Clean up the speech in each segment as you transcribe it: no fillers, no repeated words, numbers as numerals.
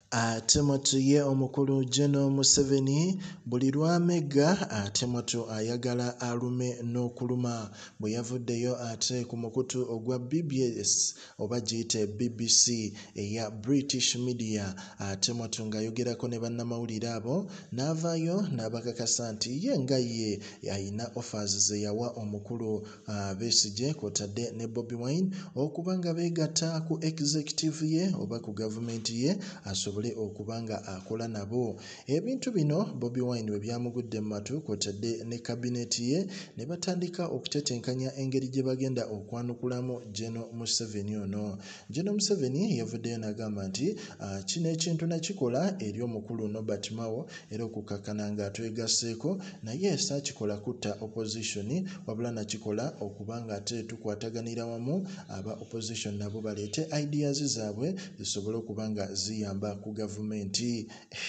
Ate moto ye omukulu Gen Museveni buli lwamega ate moto ayagala alume n'okuluma bwe yavuddeyo ate ku mukutu ogwa BBS oba giyite BBC eya British Media ate moto ng'ayogerako ne bannamawulire abo n'avaayo n'abakakasa nti ye nga ye ayina offers ze yawa omukulu Besigye kw'otadde ne Bobi Wine okuba nga beegatta ku executive ye oba ku gavumenti ye asobole okubanga akola nabo. Ebintu bino Bobi Wine we byamugudde mu matu kw'otadde ne kabineti ye ne batandika okutetenkanya engeri gye bagenda okwanukulamu Gen Museveni ono. Gen Museveni yavuddeyo n'agamba nti kino ekintu nakikola eri omukulu Norbert Mao era okukakkana ng'atwegasseeko naye saakikola kutta opposition wabula nakikola okubanga ate tukwataganira wamu aba opposition nabo baleete ideas zaabwe zisobole okuba nga ziyamba ku gavumenti.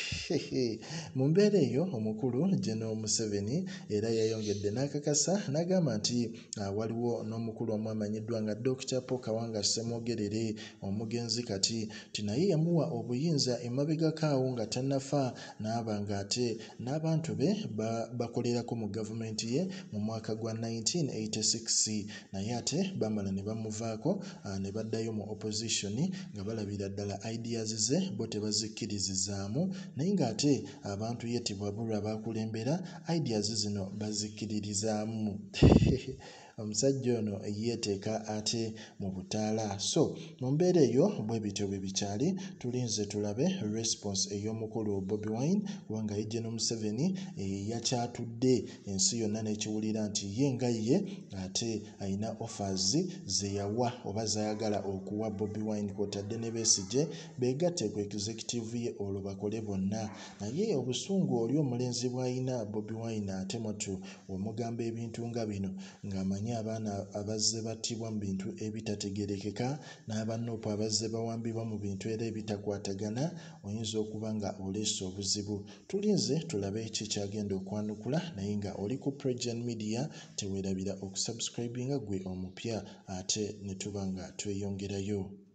Mu mbeera eyo omukulu Gen Museveni era yayongedde n'akakasa n'agamba nti waliwo n'omukulu omu amanyiddwa nga Dr. Kawanga Ssemwogerere omugenzi kati naye yamuwa obuyinza emabegako awo nga tannafa n'aba ng'ate n'abantu be bakolerako mu gavumenti ye mu mwaka gwa 1986 naye ate bamala ne bamuvaako ne baddayo mu opposition nga balabira ddala ideas ze bo tebazikkirizizaamu naye ng'ate abantu ye Tibuhaburwa bakulembera ideas zino bazikkiririzaamu. Omusajja ono yeeteeka ate mu butaala. So mu mbeera eyo bwe bityo bwe bikyali tulinze tulabe response ey'omukulu Bobi Wine kubanga ye Gen Museveni yakyatudde ensi yonna n'ekiwulira nti ye nga ye ate ayina offers ze yawa oba zayagala okuwa Bobi Wine kw'otadde ne Besigye beegatte ku executive ye olwo bakole bonna. Naye obusungu oli omulenzi bw'ayina Bobi Wine ate moto omugamba ebintu nga bino ng'amanyi abaana abazze battibwa mu bintu ebitategerekeka n'abanoopu abazze bawambibwa mu bintu era ebitakwatagana oyinza okuba nga oleese obuzibu. Tulinze tulabe kikyagenda okwanukula naye nga oli ku PROJOURN Media teweerabira okusubscribinga gwe omupya ate ne tuba nga tweyongerayo.